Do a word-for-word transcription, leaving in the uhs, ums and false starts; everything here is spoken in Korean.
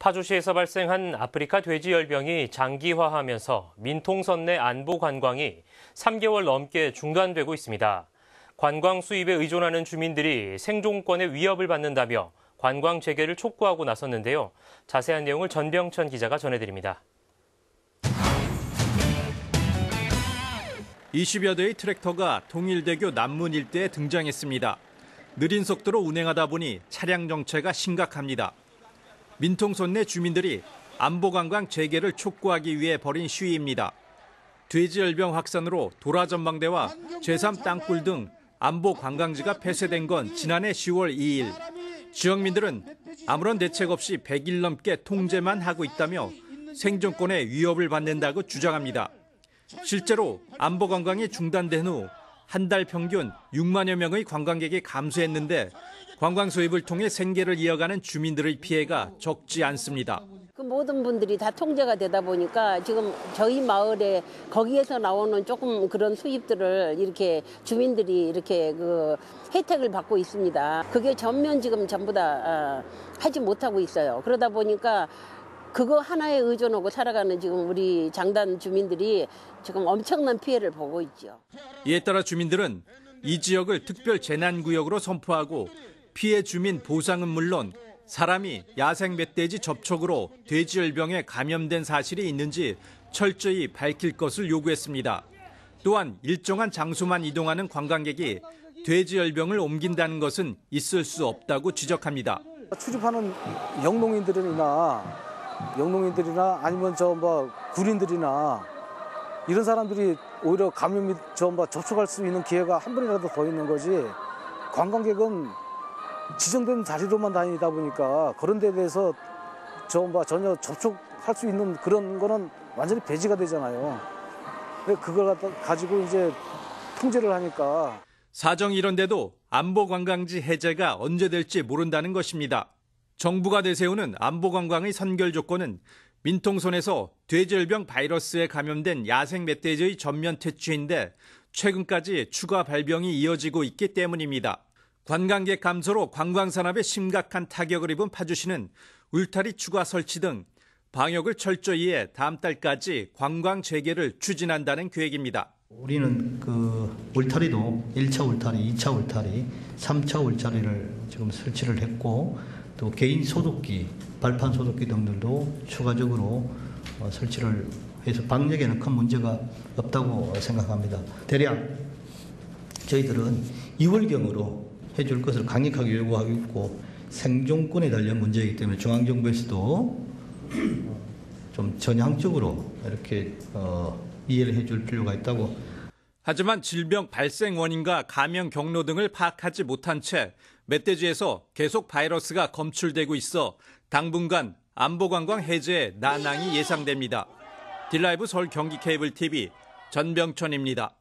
파주시에서 발생한 아프리카 돼지열병이 장기화하면서 민통선 내 안보 관광이 삼 개월 넘게 중단되고 있습니다. 관광 수입에 의존하는 주민들이 생존권의 위협을 받는다며 관광 재개를 촉구하고 나섰는데요. 자세한 내용을 전병천 기자가 전해드립니다. 이십여 대의 트랙터가 통일대교 남문 일대에 등장했습니다. 느린 속도로 운행하다 보니 차량 정체가 심각합니다. 민통선 내 주민들이 안보관광 재개를 촉구하기 위해 벌인 시위입니다. 돼지열병 확산으로 도라전망대와 제삼 땅굴 등 안보 관광지가 폐쇄된 건 지난해 시월 이일. 지역민들은 아무런 대책 없이 백 일 넘게 통제만 하고 있다며 생존권에 위협을 받는다고 주장합니다. 실제로 안보 관광이 중단된 후 한 달 평균 육만여 명의 관광객이 감소했는데 관광 수입을 통해 생계를 이어가는 주민들의 피해가 적지 않습니다. 그 모든 분들이 다 통제가 되다 보니까 지금 저희 마을에 거기에서 나오는 조금 그런 수입들을 이렇게 주민들이 이렇게 그 혜택을 받고 있습니다. 그게 전면 지금 전부 다 하지 못하고 있어요. 그러다 보니까 그거 하나에 의존하고 살아가는 지금 우리 장단 주민들이 지금 엄청난 피해를 보고 있죠. 이에 따라 주민들은 이 지역을 특별 재난구역으로 선포하고 피해 주민 보상은 물론 사람이 야생 멧돼지 접촉으로 돼지열병에 감염된 사실이 있는지 철저히 밝힐 것을 요구했습니다. 또한 일정한 장소만 이동하는 관광객이 돼지열병을 옮긴다는 것은 있을 수 없다고 지적합니다. 출입하는 영농인들이나 영농인들이나 아니면 저 뭐 군인들이나 이런 사람들이 오히려 감염이 저 뭐 접촉할 수 있는 기회가 한 번이라도 더 있는 거지. 관광객은 지정된 자리로만 다니다 보니까 그런 데 대해서 저 뭐 전혀 접촉할 수 있는 그런 거는 완전히 배제가 되잖아요. 그걸 가지고 이제 통제를 하니까. 사정이 이런데도 안보 관광지 해제가 언제 될지 모른다는 것입니다. 정부가 내세우는 안보 관광의 선결 조건은 민통선에서 돼지열병 바이러스에 감염된 야생 멧돼지의 전면 퇴치인데 최근까지 추가 발병이 이어지고 있기 때문입니다. 관광객 감소로 관광산업에 심각한 타격을 입은 파주시는 울타리 추가 설치 등 방역을 철저히 해 다음 달까지 관광 재개를 추진한다는 계획입니다. 우리는 그 울타리도 일 차 울타리, 이 차 울타리, 삼 차 울타리를 지금 설치를 했고 또 개인 소독기, 발판 소독기 등들도 추가적으로 설치를 해서 방역에는 큰 문제가 없다고 생각합니다. 대략 저희들은 이월경으로 해줄 것을 강력하게 요구하고 있고 생존권에 달린 문제이기 때문에 중앙정부에서도 좀 전향적으로 이렇게 어, 이해를 해줄 필요가 있다고. 하지만 질병 발생 원인과 감염 경로 등을 파악하지 못한 채 멧돼지에서 계속 바이러스가 검출되고 있어 당분간 안보관광 해제에 난항이 예상됩니다. 딜라이브 서울 경기 케이블 티비 전병천입니다.